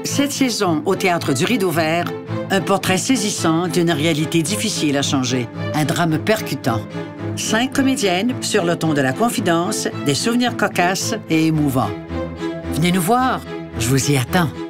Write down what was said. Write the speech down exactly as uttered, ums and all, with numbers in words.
Cette saison, au Théâtre du Rideau Vert, un portrait saisissant d'une réalité difficile à changer. Un drame percutant. Cinq comédiennes sur le ton de la confidence, des souvenirs cocasses et émouvants. Venez nous voir, je vous y attends.